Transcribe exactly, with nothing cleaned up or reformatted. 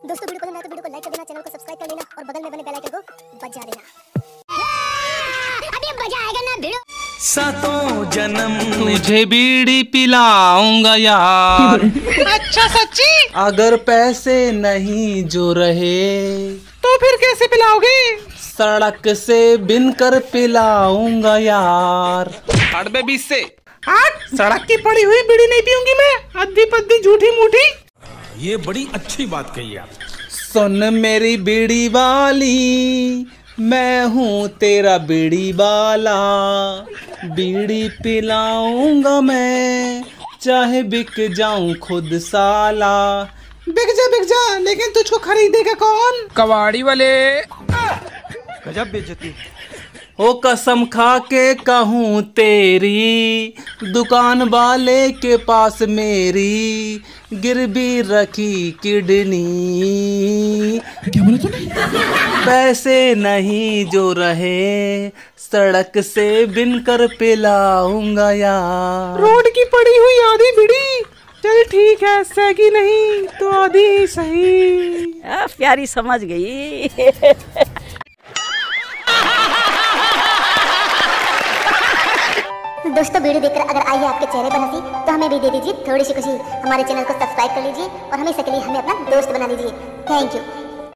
दोस्तों वीडियो पसंद आए तो वीडियो को लाइक कर देना, चैनल को सब्सक्राइब कर लेना और बगल में बने बेल आइकन को बजा देना। अभी मजा आएगा ना वीडियो। सातों जन्म तुझे बीड़ी पिलाऊंगा यार। अच्छा सच्ची? अगर पैसे नहीं जो रहे तो फिर कैसे पिलाओगे? सड़क से बिन कर पिलाऊंगा यार। हड़बे बीस से हट, सड़क की पड़ी हुई बीड़ी नहीं पीऊंगी मैं, अद्धी पद्धी झूठी मूठी। ये बड़ी अच्छी बात कही आप। सुन मेरी बीड़ी वाली, मैं हूँ तेरा बीड़ी वाला। बीड़ी पिलाऊंगा मैं, चाहे बिक जाऊं खुद साला। बिक जा बिक जा, लेकिन तुझको खरीदेगा कौन? कबाड़ी वाले। गजब बेइज्जती। ओ कसम खा के कहूँ तेरी, दुकान वाले के पास मेरी गिरवी रखी किडनी। क्या बोला तूने? पैसे नहीं जो रहे, सड़क से बिन कर पिलाऊंगा यार। रोड की पड़ी हुई आधी बीड़ी, चल ठीक है, सही नहीं तो आधी ही सही। आ, प्यारी समझ गई। दोस्तों वीडियो देखकर अगर आई है आपके चेहरे पर हंसी तो हमें भी दे दीजिए थोड़ी सी खुशी। हमारे चैनल को सब्सक्राइब कर लीजिए और हमेशा के लिए हमें अपना दोस्त बना लीजिए। Thank you.